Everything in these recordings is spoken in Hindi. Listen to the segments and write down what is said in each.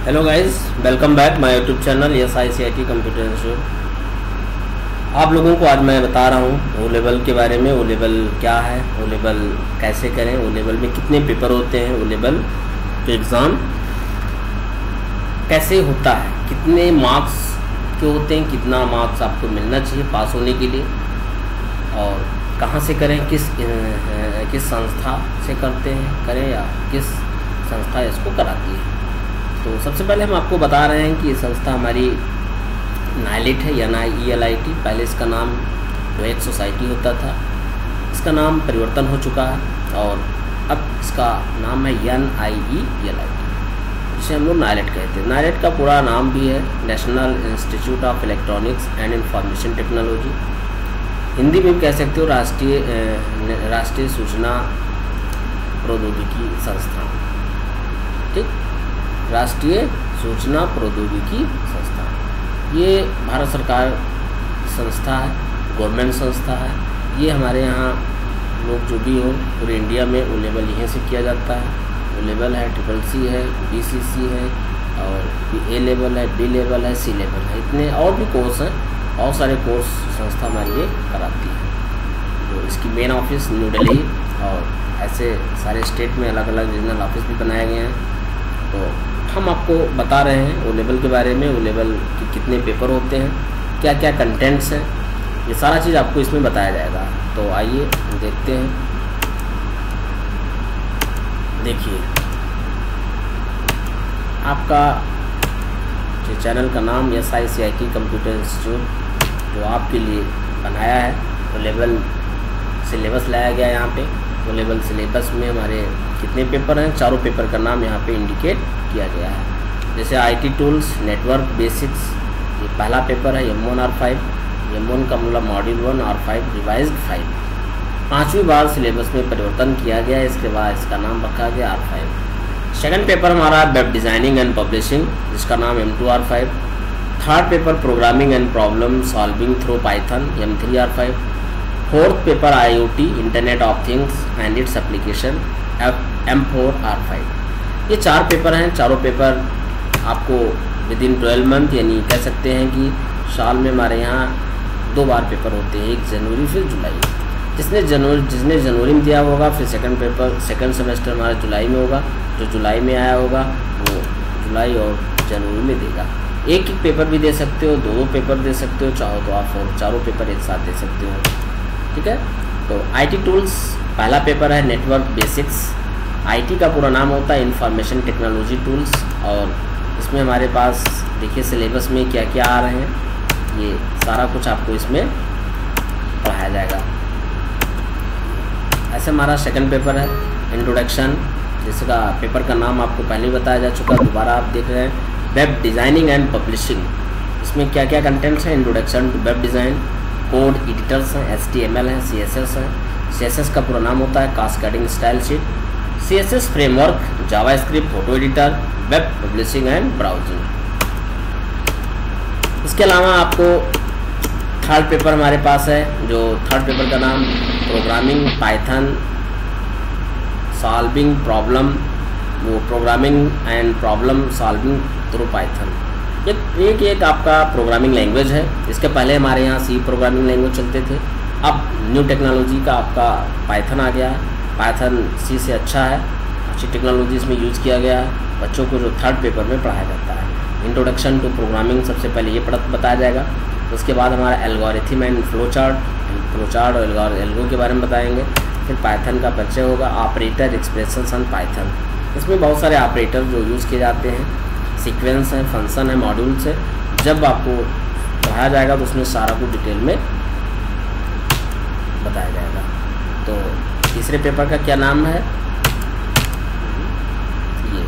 Hello guys, welcome back my YouTube channel SICIT computer institute. आप लोगों को आज मैं बता रहा हूँ ओ लेवल के बारे में। ओ लेवल क्या है, ओ लेवल कैसे करें, ओ लेवल में कितने पेपर होते हैं, ओ लेवल के एग्ज़ाम कैसे होता है, कितने मार्क्स के होते हैं, कितना मार्क्स आपको मिलना चाहिए पास होने के लिए, और कहाँ से करें, किस संस्था से करें या किस संस्था इसको कराती है। तो सबसे पहले हम आपको बता रहे हैं कि ये संस्था हमारी नाइलिट है, NIELIT। पहले इसका नाम जो एक सोसाइटी होता था, इसका नाम परिवर्तन हो चुका है और अब इसका नाम है NIELIT, जिसे हम लोग नाइलिट कहते हैं। नाइलिट का पूरा नाम भी है national institute of electronics and information technology. Hindi में भी कह सकते हो राष्ट्रीय सूचना प्रौद्योगिकी संस्थान। ठीक, राष्ट्रीय सूचना प्रौद्योगिकी संस्थान ये भारत सरकार संस्था है, गवर्नमेंट संस्था है। ये हमारे यहाँ लोग जो भी हो पूरे इंडिया में ओ लेवल यहीं से किया जाता है। ओ लेवल है, CCC है, BCC है, और A लेवल है, B लेवल है, C लेवल है। इतने और भी कोर्स हैं, बहुत सारे कोर्स संस्था हमारी ये कराती है। तो इसकी मेन ऑफिस न्यू दिल्ली, और ऐसे सारे स्टेट में अलग अलग रीजनल ऑफिस भी बनाए गए हैं। तो हम आपको बता रहे हैं ओ लेवल के बारे में, ओ लेवल के कितने पेपर होते हैं, क्या क्या कंटेंट्स हैं, ये सारा चीज़ आपको इसमें बताया जाएगा। तो आइए देखते हैं। देखिए, आपका जो चैनल का नाम SICIT कंप्यूटर इंस्टीट्यूट जो आपके लिए बनाया है, ओ लेवल सिलेबस लाया गया यहाँ पे। ओ लेवल सिलेबस में हमारे कितने पेपर हैं, चारों पेपर का नाम यहाँ पे इंडिकेट किया गया है। जैसे IT टूल्स, नेटवर्क बेसिक्स, ये पहला पेपर है M1 R5। M1 का मतलब मॉड्यूल 1, R5 रिवाइज्ड 5। 5वीं बार सिलेबस में परिवर्तन किया गया, इसके बाद इसका नाम रखा गया R5। सेकंड पेपर हमारा वेब डिज़ाइनिंग एंड पब्लिशिंग, जिसका नाम M2 R5। Third paper programming and problem solving through Python, M3 R5। Fourth paper IoT internet of things and its application, M4 R5। ये 4 पेपर हैं। चारों पेपर आपको विद इन 12 मंथ, यानी कह सकते हैं कि साल में हमारे यहाँ 2 बार पेपर होते हैं, 1 जनवरी फिर जुलाई। जिसने जनवरी में दिया होगा, फिर सेकंड सेमेस्टर हमारा जुलाई में होगा। जो जुलाई में आया होगा वो जुलाई और जनवरी में देगा। एक पेपर भी दे सकते हो, 2 पेपर दे सकते हो, चाहो तो आप चारों पेपर एक साथ दे सकते हो। ठीक है। तो IT टूल्स पहला पेपर है नेटवर्क बेसिक्स। IT का पूरा नाम होता है इंफॉर्मेशन टेक्नोलॉजी टूल्स, और इसमें हमारे पास देखिए सिलेबस में क्या क्या आ रहे हैं, ये सारा कुछ आपको इसमें पढ़ाया जाएगा। ऐसे हमारा सेकंड पेपर है इंट्रोडक्शन, जिसका पेपर का नाम आपको पहले ही बताया जा चुका, दोबारा आप देख रहे हैं। वेब डिज़ाइनिंग एंड पब्लिशिंग, इसमें क्या क्या कंटेंट्स हैं, introduction to web design, code editors हैं, HTML हैं, CSS हैं। CSS का पूरा नाम होता है cascading style sheet, CSS framework, JavaScript, photo editor, web publishing and browsing. इसके अलावा आपको थर्ड पेपर हमारे पास है, जो थर्ड पेपर का नाम प्रोग्रामिंग पाइथन सॉल्विंग प्रॉब्लम, वो programming and problem solving through Python. एक आपका प्रोग्रामिंग लैंग्वेज है। इसके पहले हमारे यहाँ C प्रोग्रामिंग लैंग्वेज चलते थे, अब न्यू टेक्नोलॉजी का आपका पाइथन आ गया है। पाइथन C से अच्छा है, अच्छी टेक्नोलॉजी इसमें यूज़ किया गया है। बच्चों को जो थर्ड पेपर में पढ़ाया जाता है इंट्रोडक्शन टू प्रोग्रामिंग, सबसे पहले ये बताया जाएगा। उसके बाद हमारा एल्गोरिथम एंड फ्लो चार्ट और एल्गो के बारे में बताएंगे। फिर पाइथन का परिचय होगा, ऑपरेटर एक्सप्रेशंस एंड पाइथन। इसमें बहुत सारे ऑपरेटर जो यूज़ किए जाते हैं, सीक्वेंस है, फंक्शन है, मॉड्यूल्स है। जब आपको पढ़ाया जाएगा तो उसमें सारा कुछ डिटेल में बताया जाएगा। तो तीसरे पेपर का क्या नाम है, ये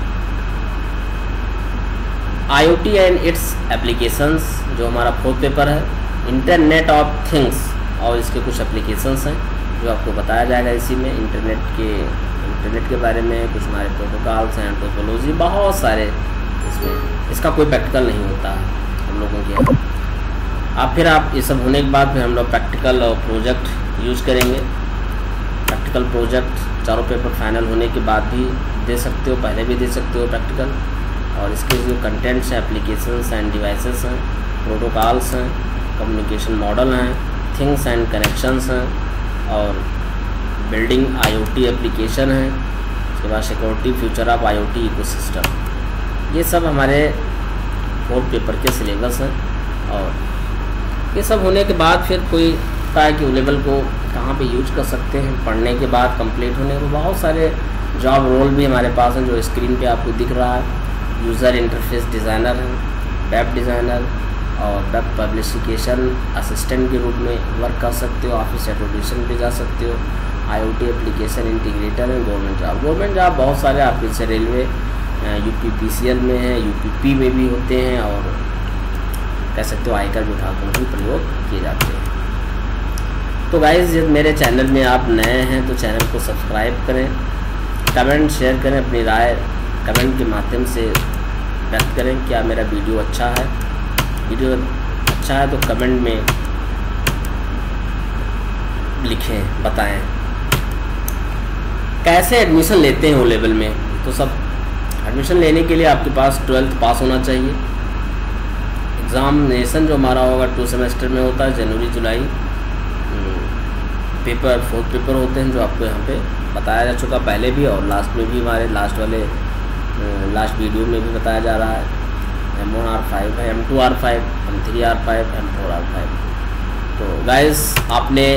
IoT एंड इट्स एप्लीकेशंस, जो हमारा फोर्थ पेपर है। इंटरनेट ऑफ थिंग्स, और इसके कुछ एप्लीकेशंस हैं जो आपको बताया जाएगा इसी में। इंटरनेट के बारे में कुछ हमारे प्रोटोकॉल्स हैं, टोपोलॉजी, बहुत सारे इसमें। इसका कोई प्रैक्टिकल नहीं होता है हम लोगों के यहाँ। फिर आप ये सब होने के बाद फिर हम लोग प्रैक्टिकल और प्रोजेक्ट यूज़ करेंगे। प्रैक्टिकल प्रोजेक्ट चारों पेपर फाइनल होने के बाद भी दे सकते हो, पहले भी दे सकते हो प्रैक्टिकल। और इसके जो कंटेंट्स हैं, एप्लीकेशंस एंड डिवाइसेस हैं, प्रोटोकॉल्स हैं, कम्युनिकेशन मॉडल हैं, थिंग्स एंड कनेक्शंस हैं, और बिल्डिंग आईओटी एप्लीकेशन है। उसके बाद security, future of IoT ecosystem, ये सब हमारे 4 पेपर के सिलेबस हैं। और ये सब होने के बाद फिर कोई पता है कि ओ लेवल को कहाँ पे यूज कर सकते हैं। पढ़ने के बाद कंप्लीट होने के बहुत सारे जॉब रोल भी हमारे पास हैं, जो स्क्रीन पे आपको दिख रहा है। यूज़र इंटरफेस डिज़ाइनर है, वेब डिज़ाइनर और वेब पब्लिशिकेशन असिस्टेंट के रूप में वर्क कर सकते हो। ऑफिस एडवर्टाइजेशन पे जा सकते हो। आईओटी एप्लीकेशन इंटीग्रेटर है। गवर्नमेंट जॉब बहुत सारे आपके से रेलवे, यूपीपीसीएल में है, यूपीपी में भी होते हैं, और कह सकते हो आयकर विभाग में भी प्रयोग किए जाते हैं। तो गाइस, जब मेरे चैनल में आप नए हैं तो चैनल को सब्सक्राइब करें, कमेंट शेयर करें, अपनी राय कमेंट के माध्यम से व्यक्त करें। क्या मेरा वीडियो अच्छा है? वीडियो अच्छा है तो कमेंट में लिखें, बताएं। कैसे एडमिशन लेते हैं ओ लेवल में? तो सब एडमिशन लेने के लिए आपके पास 12th पास होना चाहिए। एग्ज़ामिनेशन जो हमारा होगा 2 सेमेस्टर में होता है, जनवरी जुलाई। पेपर 4 पेपर होते हैं, जो आपको यहाँ पे बताया जा चुका पहले भी, और लास्ट में भी हमारे लास्ट वीडियो में भी बताया जा रहा है। M1R5 है, M2R5, M3R5, M4R5। तो गाइस, आपने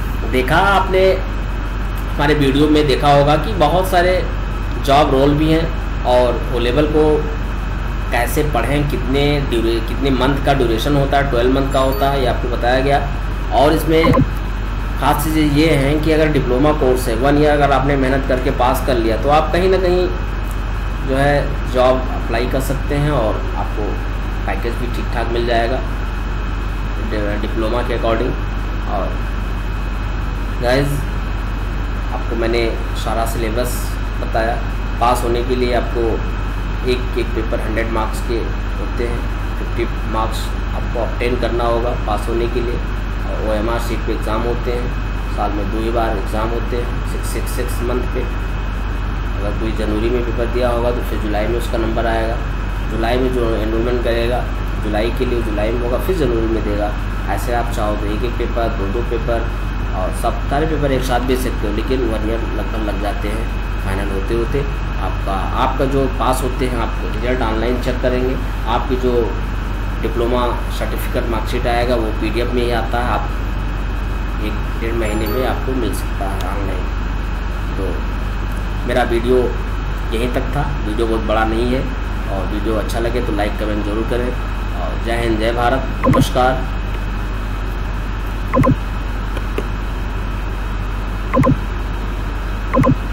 हमारे वीडियो में देखा होगा कि बहुत सारे जॉब रोल भी हैं, और ओ लेवल को कैसे पढ़ें, कितने मंथ का ड्यूरेशन होता है, 12 मंथ का होता है, ये आपको बताया गया। और इसमें खास चीज़ ये हैं कि अगर डिप्लोमा कोर्स है 1 ईयर अगर आपने मेहनत करके पास कर लिया, तो आप कहीं ना कहीं जो है जॉब अप्लाई कर सकते हैं, और आपको पैकेज भी ठीक ठाक मिल जाएगा डिप्लोमा के अकॉर्डिंग। और गाइस, आपको मैंने सारा सिलेबस बताया। पास होने के लिए आपको एक पेपर 100 मार्क्स के होते हैं, 50 मार्क्स आपको ऑब्टेन करना होगा पास होने के लिए। और OMR शीट पे एग्ज़ाम होते हैं, साल में 2 ही बार एग्ज़ाम होते हैं, 6 मंथ पे। अगर कोई जनवरी में पेपर दिया होगा तो फिर जुलाई में उसका नंबर आएगा। जुलाई में जो एनरोलमेंट करेगा जुलाई के लिए, जुलाई में होगा, फिर जनवरी में देगा। ऐसे आप चाहो तो 1 पेपर, 2 पेपर, और सब सारे पेपर एक साथ भेज सकते हो। लेकिन 1 ईयर लगभग लग जाते हैं फाइनल होते होते। आपका जो पास होते हैं, आपको रिजल्ट ऑनलाइन चेक करेंगे। आपकी जो डिप्लोमा सर्टिफिकेट मार्कशीट आएगा वो PDF में ही आता है, आप 1-1.5 महीने में आपको मिल सकता है ऑनलाइन। तो मेरा वीडियो यहीं तक था। वीडियो बहुत बड़ा नहीं है, और वीडियो अच्छा लगे तो लाइक कमेंट जरूर करें। और जय हिंद, जय भारत, नमस्कार। You